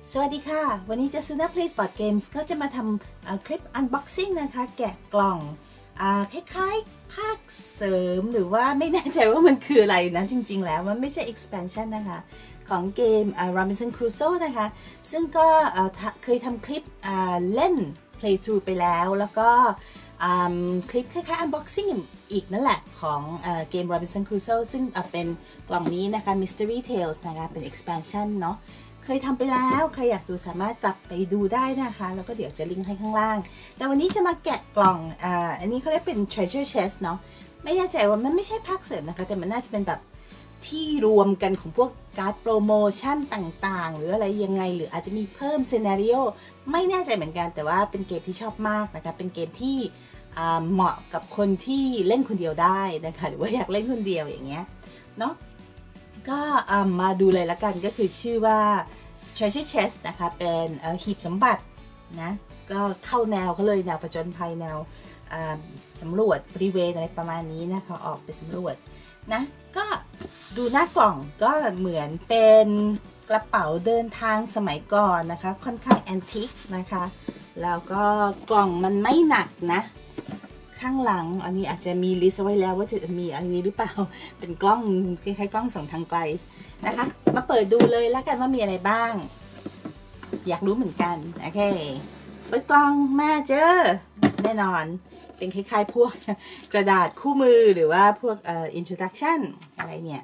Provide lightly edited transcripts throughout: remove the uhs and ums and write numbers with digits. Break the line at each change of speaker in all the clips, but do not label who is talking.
สวัสดีค่ะวันนี้Jasuna Plays Board Games ก็จะมาทำคลิป Unboxing นะคะแกะกล่องคล้ายๆภาคเสริมหรือว่าไม่แน่ใจว่ามันคืออะไรนะจริงๆแล้วมันไม่ใช่ expansion นะคะของเกมRobinson Crusoe นะคะซึ่งก็เคยทำคลิปเล่น playthrough ไปแล้วก็คลิปคล้ายๆ unboxing อีกนั่นแหละของเกม Robinson Crusoe ซึ่งเป็นกล่องนี้นะคะ Mystery Tales นะคะเป็น expansion เนาะเคยทำไปแล้วใครอยากดูสามารถกลับไปดูได้นะคะแล้วก็เดี๋ยวจะลิงก์ให้ข้างล่างแต่วันนี้จะมาแกะกล่องอันนี้เขาเรียกเป็น treasure chest เนาะไม่แน่ใจว่ามันไม่ใช่ภาคเสริมนะคะแต่มันน่าจะเป็นแบบที่รวมกันของพวกการ์ดโปรโมชั่นต่างๆหรืออะไรยังไงหรืออาจจะมีเพิ่มซีนาริโอไม่แน่ใจเหมือนกันแต่ว่าเป็นเกมที่ชอบมากนะคะเป็นเกมที่เหมาะกับคนที่เล่นคนเดียวได้นะคะหรือว่าอยากเล่นคนเดียวอย่างเงี้ยเนาะก็มาดูเลยละกันก็คือชื่อว่า treasure chest นะคะเป็นหีบสมบัตินะก็เข้าแนวเขาเลยแนวผจญภัยแนวสำรวจบริเวณอะไรประมาณนี้นะคะออกไปสำรวจนะก็ดูหน้ากล่องก็เหมือนเป็นกระเป๋าเดินทางสมัยก่อนนะคะค่อนข้างแอนทิคนะคะแล้วก็กล่องมันไม่หนักนะข้างหลังอันนี้อาจจะมีลิสต์ไว้แล้วว่าจะมีอะไรนี้หรือเปล่าเป็นกล้องคล้ายๆกล้องส่องทางไกลนะคะมาเปิดดูเลยแล้วกันว่ามีอะไรบ้างอยากรู้เหมือนกันโอเคเปิดกล่องมาเจอแน่นอนเป็นคล้ายๆพวกกระดาษคู่มือหรือว่าพวกintroduction อะไรเนี่ย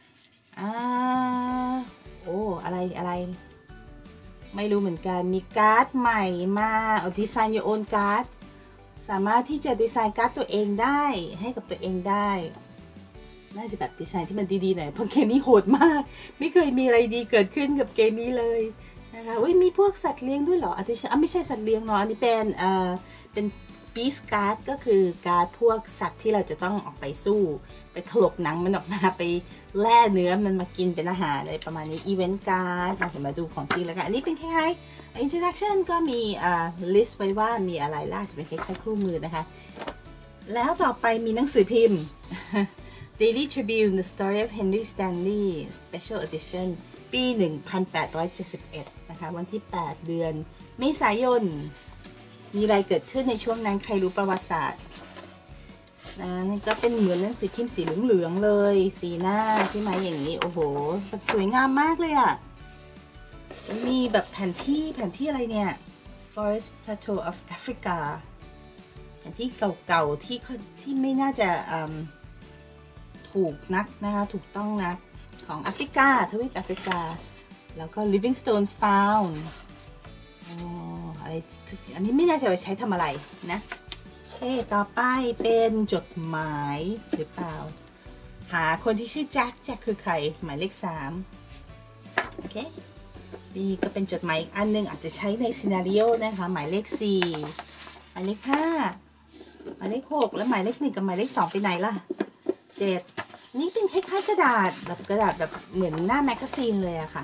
โอ้อะไรไม่รู้เหมือนกันมีการ์ดใหม่มาดีไซน์ your own การ์ดสามารถที่จะดีไซน์การ์ดตัวเองได้ให้กับตัวเองได้น่าจะแบบดีไซน์ที่มันดีๆหน่อยเพราะเกมนี้โหดมากไม่เคยมีอะไรดีเกิดขึ้นกับเกมนี้เลยนะคะมีพวกสัตว์เลี้ยงด้วยเหรอไม่ใช่สัตว์เลี้ยงเนาะอันนี้เป็นบีสการ์ดก็คือการ์ดพวกสัตว์ที่เราจะต้องออกไปสู้ไปถลกหนังมันออกมาไปแล่เนื้อมันมากินเป็นอาหารอะไรประมาณนี้อีเวนต์การ์ดเรามาดูของจริงแล้วกันอันนี้เป็นคล้ายๆ introduction ก็มีlist ไว้ว่ามีอะไรล่ะจะเป็นคล้ายๆคู่มือนะคะแล้วต่อไปมีหนังสือพิมพ์ Daily Tribune The Story of Henry Stanley Special Edition ปี 1871 นะคะวันที่ 8 เดือนเมษายนมีอะไรเกิดขึ้นในช่วงนั้นใครรู้ประวัติศาสตร์นะนี่ก็เป็นเหมือนหนังสือพิมพ์สีเหลืองๆเลยสีหน้าใช่ไหมอย่างนี้โอ้โหแบบสวยงามมากเลยอ่ะมีแบบแผนที่อะไรเนี่ย Forest Plateau of Africa แผนที่เก่าๆที่ไม่น่าจะถูกนักนะคะถูกต้องนะของแอฟริกาทวีปแอฟริกาแล้วก็ Livingstone foundอะไรอันนี้ไม่แน่ใจว่าใช้ทำอะไรนะโอเคต่อไปเป็นจดหมายหรือเปล่าหาคนที่ชื่อแจ็คคือใครหมายเลข3โอเคนี่ก็เป็นจดหมายอีกอันนึงอาจจะใช้ในซีนาริโอนะคะหมายเลข4หมายเลข5หมายเลข6แล้วหมายเลข1กับหมายเลข2ไปไหนล่ะ7นี่เป็นคล้ายๆกระดาษแบบเหมือนหน้าแมกกาซีนเลยอะค่ะ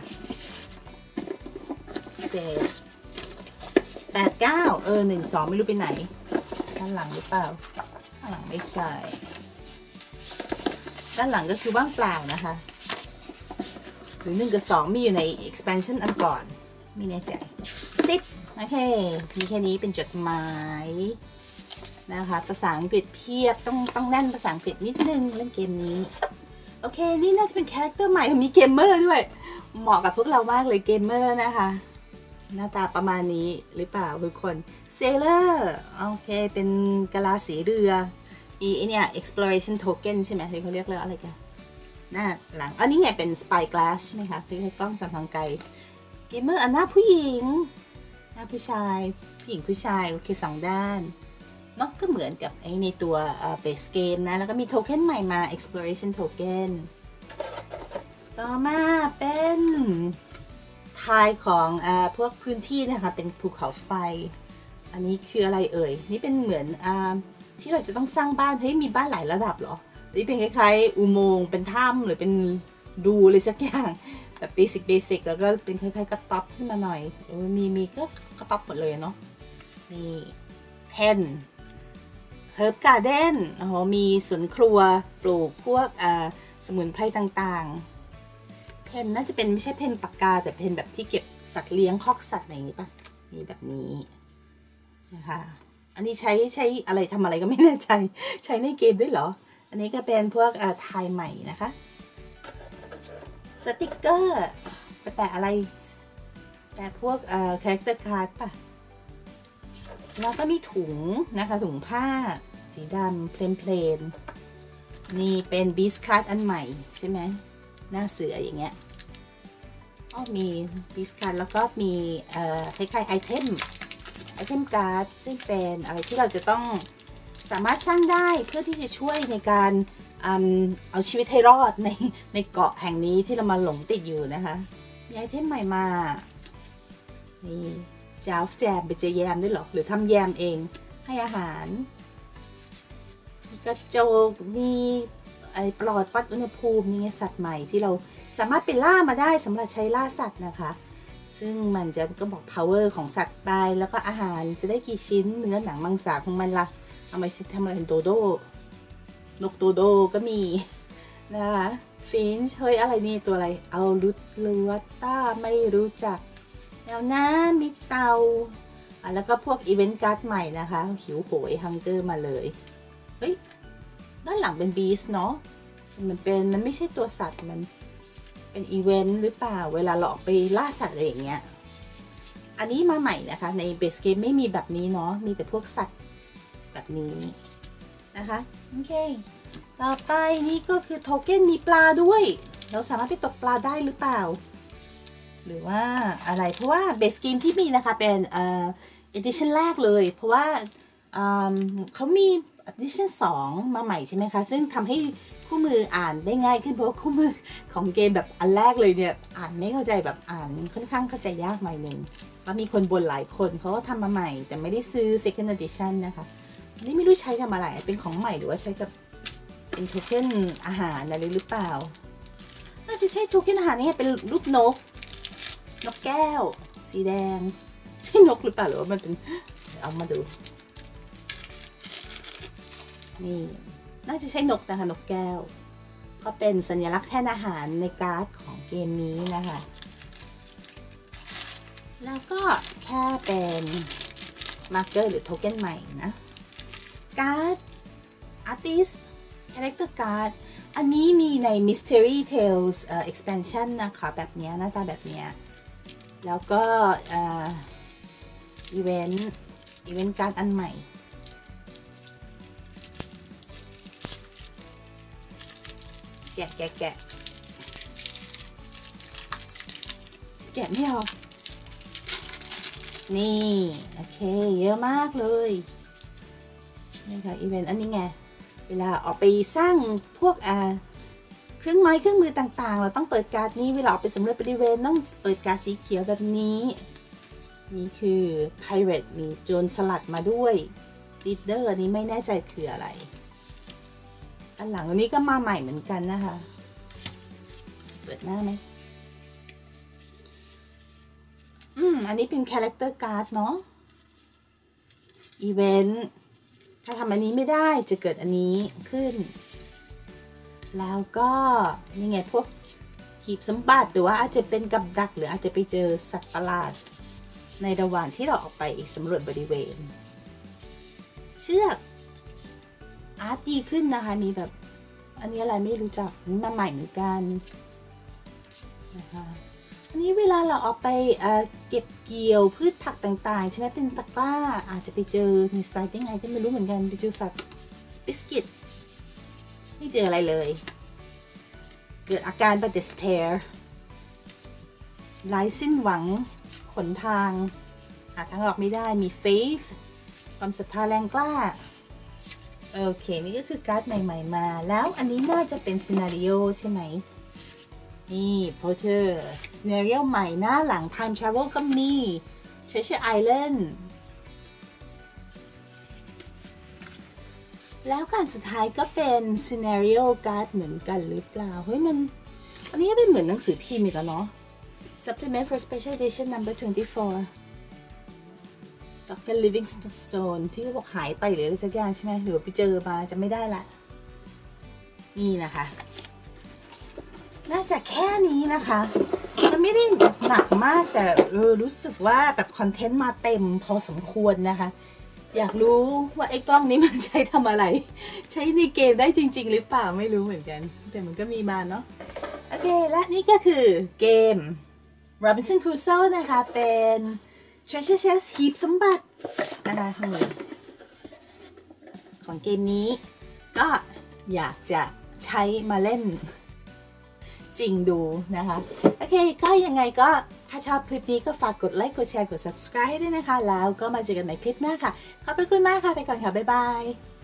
7 8 9 1 2ไม่รู้ไปไหนด้านหลังหรือเปล่าด้านหลังไม่ใช่ด้านหลังก็คือว่างเปล่านะคะหรือ1กับ2มีอยู่ใน expansion อันก่อนไม่แน่ใจ10โอเคมีแค่นี้เป็นจดหมายนะคะภาษาอังกฤษเพียบต้องแน่นภาษาอังกฤษนิดนึงเล่นเกมนี้โอเคนี่น่าจะเป็นคาแรคเตอร์ใหม่มีเกมเมอร์ด้วยเหมาะกับพวกเรามากเลยเกมเมอร์นะคะหน้าตาประมาณนี้หรือเปล่าทุกคนเซเลอร์โอเคเป็นกะลาสีเรือเนี่ย exploration token ใช่ไหมที่เขาเรียกอะไรกันหน้าหลังอันนี้ไงเป็น spy glass ใช่ไหมคะคือกล้องส่องทางไกลเกมเมอร์อันหน้าผู้หญิงหน้าผู้ชายผู้หญิงผู้ชายโอเค2ด้านเนาะก็เหมือนกับในตัวbase game นะแล้วก็มีโทเค็นใหม่มา exploration token ต่อมาเป็นทายของพวกพื้นที่นะคะเป็นภูเขาไฟอันนี้คืออะไรเอ่ยนี่เป็นเหมือนที่เราจะต้องสร้างบ้านเฮ้ยมีบ้านหลายระดับเหรอนี่เป็นคล้ายๆอุโมงค์เป็นถ้ำหรือเป็นดูอะไรสักอย่างแบบเบสิกแล้วก็เป็นคล้ายๆกระต๊อบขึ้นมาหน่อยมีก็กระต๊อบหมดเลยเนาะนี่เฮิร์บการ์เด้นมีสวนครัวปลูกพวกสมุนไพรต่างๆเพนน่าจะเป็นไม่ใช่เพนปากกาแต่เพนแบบที่เก็บสัตว์เลี้ยงคอกสัตว์อะไรอย่างนี้ป่ะนี่แบบนี้นะคะอันนี้ใช้อะไรทำอะไรก็ไม่แน่ใจใช้ในเกมด้วยเหรออันนี้ก็เป็นพวกทายใหม่นะคะสติกเกอร์แปะอะไรแปะพวกคาแรคเตอร์การ์ดป่ะแล้วก็มีถุงนะคะถุงผ้าสีดำเพลนนี่เป็นบีสคัทอันใหม่ใช่ไหมหน้าเสืออย่างเงี้ยมีบีสคัทแล้วก็มีคล้ายๆไอเทมการ์ดซึ่งเป็นอะไรที่เราจะต้องสามารถสร้างได้เพื่อที่จะช่วยในการเอาชีวิตให้รอดในเกาะแห่งนี้ที่เรามาหลงติดอยู่นะคะมีไอเทมใหม่มานี่จาวแจมไปเจอแยมด้วยหรอหรือทำแยมเองให้อาหารมีกระโจกมีไอปลอดวัดอุณหภูมินี่ไงสัตว์ใหม่ที่เราสามารถไปล่ามาได้สำหรับใช้ล่าสัตว์นะคะซึ่งมันจะก็บอก power ของสัตว์ไปแล้วก็อาหารจะได้กี่ชิ้นเนื้อหนังมังสาของมันละเอามาทำอะไรเป็นโดโดนกโดโดก็มีนะคะฟินช์เฮ้ยอะไรนี่ตัวอะไรเอาลุดลัวต้าไม่รู้จักแล้วนะมิเตาแล้วก็พวกอีเวนต์การ์ดใหม่นะคะหิวโหยฮังเกอร์มาเลยเฮ้ยด้านหลังเป็นบีสเนาะมันไม่ใช่ตัวสัตว์มันเป็นอีเวนต์หรือเปล่าเวลาเราออกไปล่าสัตว์อะไรอย่างเงี้ยอันนี้มาใหม่นะคะในเบสเกมไม่มีแบบนี้เนาะมีแต่พวกสัตว์แบบนี้นะคะโอเคต่อไปนี่ก็คือโทเก้นมีปลาด้วยเราสามารถไปตกปลาได้หรือเปล่าหรือว่าอะไรเพราะว่าเบสเกมที่มีนะคะเป็นedition แรกเลยเพราะว่าเขามี edition 2มาใหม่ใช่ไหมคะซึ่งทำให้คู่มืออ่านได้ง่ายขึ้นเพราะว่าคู่มือของเกมแบบอันแรกเลยเนี่ยอ่านไม่เข้าใจแบบอ่านค่อนข้างเข้าใจยากหน่อยนึงแล้วมีคนบ่นหลายคนเขาก็ทำมาใหม่แต่ไม่ได้ซื้อ second edition นะคะนี่ไม่รู้ใช้ทำอะไรเป็นของใหม่หรือว่าใช้กับเป็นโทเค็นอาหารอะไรหรือเปล่าน่าจะใช่โทเค็นอาหารนี่เป็นรูปนกแก้วสีแดงใช่นกหรือเปล่าหรือว่ามันเป็นเอามาดูนี่น่าจะใช่นกนะคะนกแก้วก็เป็นสัญลักษณ์แทนอาหารในการ์ดของเกมนี้นะคะแล้วก็แค่เป็นมาร์กเกอร์หรือโทเค็นใหม่นะการ์ดอาร์ติสคาแรคเตอร์การ์ดอันนี้มีใน Mystery Tales expansion นะคะแบบนี้หน้าตาแบบนี้แล้วก็อีเวนต์การ์ดอันใหม่แกะไม่ออกนี่โอเคเยอะมากเลยนี่ค่ะอีเวนต์อันนี้ไงเวลาออกไปสร้างพวกเครื่องไม้เครื่องมือต่างๆเราต้องเปิดการ์ดนี้เวลาออกไปสำรวจบริเวณต้องเปิดการ์ดสีเขียวแบบนี้นี่คือ Pirate มีโจรสลัดมาด้วย Leader อันนี้ไม่แน่ใจคืออะไรอันหลังอันนี้ก็มาใหม่เหมือนกันนะคะเปิดหน้าไหมอันนี้เป็น Character Card เนาะ Event ถ้าทำอันนี้ไม่ได้จะเกิดอันนี้ขึ้นแล้วก็นี่ไงพวกหีบสมบัติหรือว่าอาจจะเป็นกับดักหรืออาจจะไปเจอสัตว์ประหลาดในระหว่างที่เราออกไปอีกสำรวจบริเวณเชือกอาร์ตดีขึ้นนะคะมีแบบอันนี้อะไรไม่รู้จักนี่มาใหม่เหมือนกันนะคะอันนี้เวลาเราออกไปเก็บเกี่ยวพืชผักต่างๆใช่ไหมเป็นตะกร้าอาจจะไปเจอในสไตล์ได้ไงก็ไม่รู้เหมือนกันไปเจอสัตว์บิสกิตไม่เจออะไรเลยเกิดอาการแบบ despair ไร้สิ้นหวังหนทางหาทางออกไม่ได้มี faith ความศรัทธาแรงกล้าโอเคนี่ก็คือการ์ดใหม่ๆมาแล้วอันนี้น่าจะเป็นซีนาริโอใช่ไหมนี่โพเทอร์ซีนาริโอใหม่หน้าหลัง time travel ก็มี treasure island แล้วการสุดท้ายก็เป็นซีนาริโอการ์ดเหมือนกันหรือเปล่าเฮ้ยมันอันนี้เป็นเหมือนหนังสือพิมพ์อีกแล้วเนาะ supplement for special edition number 24 Dr. Livingstone ที่เขาบอกหายไปหรืออะไรสักอย่างใช่ไหมหรือไปเจอมาจะไม่ได้ละนี่นะคะน่าจะแค่นี้นะคะมันไม่ได้หนักมากแต่รู้สึกว่าแบบคอนเทนต์มาเต็มพอสมควรนะคะอยากรู้ว่าไอ้กล้องนี้มันใช้ทำอะไรใช้ในเกมได้จริงๆหรือเปล่าไม่รู้เหมือนกันแต่มันก็มีมาเนาะโอเคและนี่ก็คือเกม Robinson Crusoe นะคะเป็น Treasure Chest หีบสมบัตินะคะของเกมนี้ก็อยากจะใช้มาเล่นจริงดูนะคะโอเคก็ยังไงก็ถ้าชอบคลิปนี้ก็ฝากกดไลค์กดแชร์กด subscribe ให้ด้วยนะคะแล้วก็มาเจอกันใหม่คลิปหน้าค่ะขอบคุณมากค่ะไปก่อนค่ะบ๊ายบาย